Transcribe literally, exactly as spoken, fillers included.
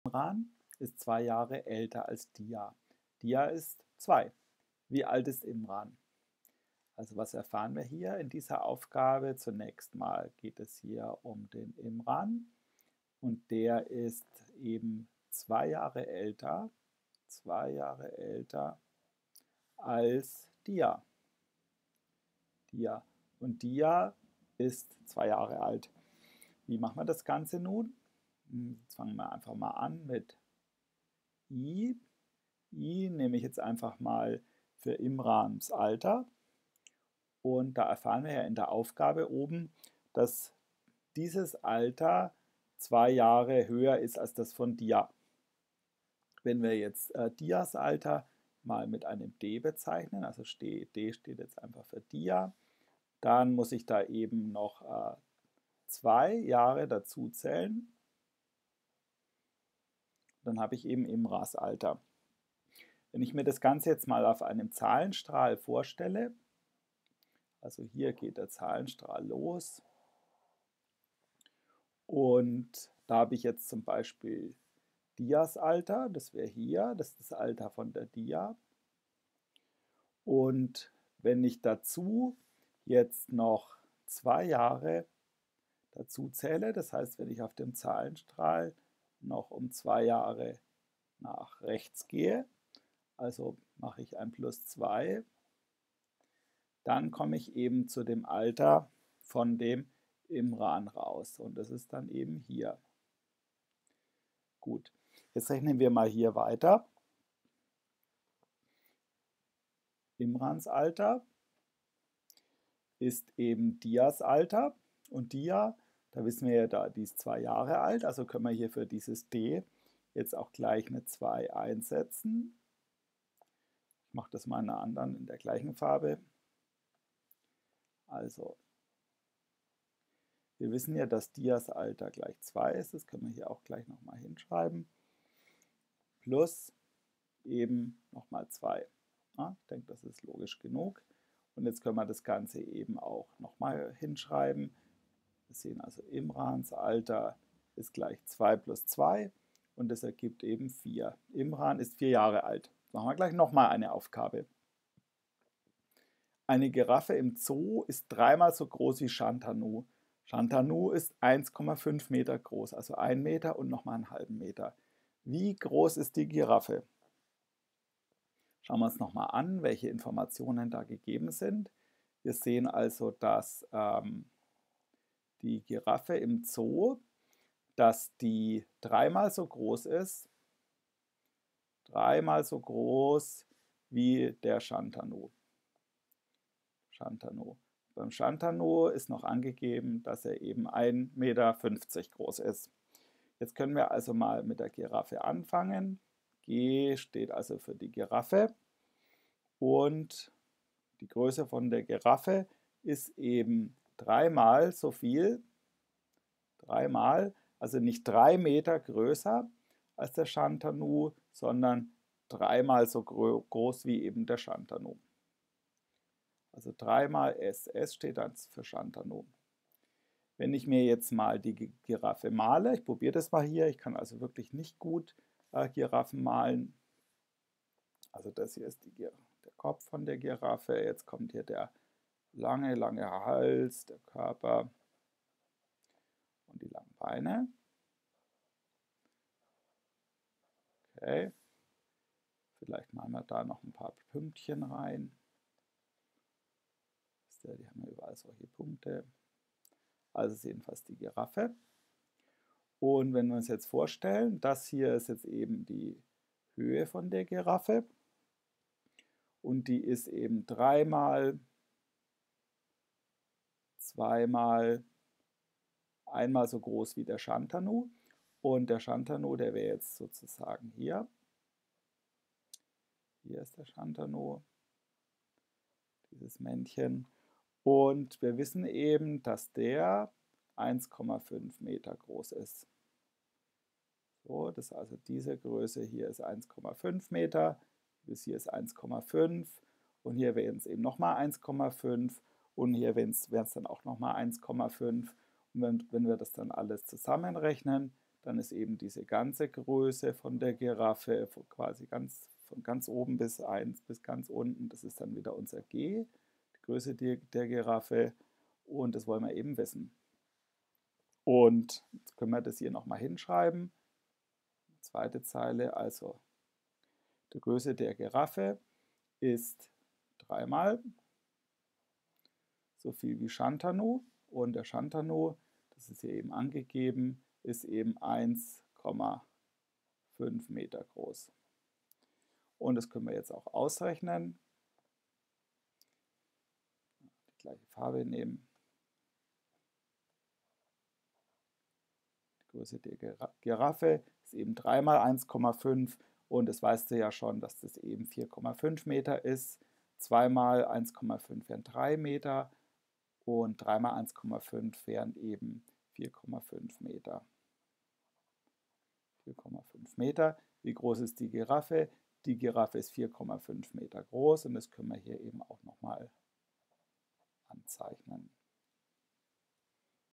Imran ist zwei Jahre älter als Dia. Dia ist zwei. Wie alt ist Imran? Also was erfahren wir hier in dieser Aufgabe? Zunächst mal geht es hier um den Imran und der ist eben zwei Jahre älter, zwei Jahre älter als Dia. Dia. Und Dia ist zwei Jahre alt. Wie machen wir das Ganze nun? Jetzt fangen wir einfach mal an mit I. I nehme ich jetzt einfach mal für Imrans Alter. Und da erfahren wir ja in der Aufgabe oben, dass dieses Alter zwei Jahre höher ist als das von Dia. Wenn wir jetzt äh, Dias Alter mal mit einem D bezeichnen, also D steht jetzt einfach für Dia, dann muss ich da eben noch äh, zwei Jahre dazu zählen. Dann habe ich eben Imrans Alter. Wenn ich mir das Ganze jetzt mal auf einem Zahlenstrahl vorstelle, also hier geht der Zahlenstrahl los und da habe ich jetzt zum Beispiel Dias Alter, das wäre hier, das ist das Alter von der Dia. Und wenn ich dazu jetzt noch zwei Jahre dazu zähle, das heißt, wenn ich auf dem Zahlenstrahl noch um zwei Jahre nach rechts gehe, also mache ich ein plus zwei, dann komme ich eben zu dem Alter von dem Imran raus. Und das ist dann eben hier. Gut, jetzt rechnen wir mal hier weiter. Imrans Alter ist eben Dias Alter. Und Dia, da wissen wir ja, da, die ist zwei Jahre alt. Also können wir hier für dieses D jetzt auch gleich eine zwei einsetzen. Ich mache das mal in einer anderen, in der gleichen Farbe. Also, wir wissen ja, dass Dias Alter gleich zwei ist. Das können wir hier auch gleich nochmal hinschreiben. Plus eben nochmal zwei. Ja, ich denke, das ist logisch genug. Und jetzt können wir das Ganze eben auch nochmal hinschreiben. Wir sehen also, Imrans Alter ist gleich zwei plus zwei und das ergibt eben vier. Imran ist vier Jahre alt. Machen wir gleich nochmal eine Aufgabe. Eine Giraffe im Zoo ist dreimal so groß wie Shantanu. Shantanu ist eins Komma fünf Meter groß, also ein Meter und nochmal einen halben Meter. Wie groß ist die Giraffe? Schauen wir uns nochmal an, welche Informationen da gegeben sind. Wir sehen also, dass ähm, die Giraffe im Zoo, dass die dreimal so groß ist, dreimal so groß wie der Shantanu. Shantanu. Beim Shantanu ist noch angegeben, dass er eben ein Meter fünfzig groß ist. Jetzt können wir also mal mit der Giraffe anfangen. G steht also für die Giraffe und die Größe von der Giraffe ist eben dreimal so viel, dreimal, also nicht drei Meter größer als der Shantanu, sondern dreimal so groß wie eben der Shantanu. Also dreimal S, S steht dann für Shantanu. Wenn ich mir jetzt mal die Giraffe male, ich probiere das mal hier, ich kann also wirklich nicht gut äh, Giraffen malen. Also das hier ist die, der Kopf von der Giraffe, jetzt kommt hier der lange, lange Hals, der Körper und die langen Beine. Okay, vielleicht machen wir da noch ein paar Pünktchen rein. Die haben ja überall solche Punkte. Also ist jedenfalls die Giraffe. Und wenn wir uns jetzt vorstellen, das hier ist jetzt eben die Höhe von der Giraffe. Und die ist eben dreimal, zweimal, einmal so groß wie der Shantanu. Und der Shantanu, der wäre jetzt sozusagen hier. Hier ist der Shantanu, dieses Männchen. Und wir wissen eben, dass der eins Komma fünf Meter groß ist. So, das ist also diese Größe hier ist eins Komma fünf Meter, bis hier ist eins Komma fünf und hier wären es eben nochmal eins Komma fünf und hier wären es dann auch nochmal eins Komma fünf. Und wenn, wenn wir das dann alles zusammenrechnen, dann ist eben diese ganze Größe von der Giraffe, quasi ganz, von ganz oben bis eins bis ganz unten, das ist dann wieder unser G, die Größe der, der Giraffe, und das wollen wir eben wissen. Und jetzt können wir das hier nochmal hinschreiben. Zweite Zeile, also die Größe der Giraffe ist dreimal so viel wie Shantanu, und der Shantanu, das ist hier eben angegeben, ist eben eins Komma fünf Meter groß. Und das können wir jetzt auch ausrechnen. Die gleiche Farbe nehmen. Die Größe der Giraffe ist eben drei mal eins Komma fünf, und das weißt du ja schon, dass das eben vier Komma fünf Meter ist. zwei mal eins Komma fünf wären drei Meter und drei mal eins Komma fünf wären eben vier Komma fünf Meter. vier Komma fünf Meter. Wie groß ist die Giraffe? Die Giraffe ist vier Komma fünf Meter groß, und das können wir hier eben auch nochmal anzeichnen.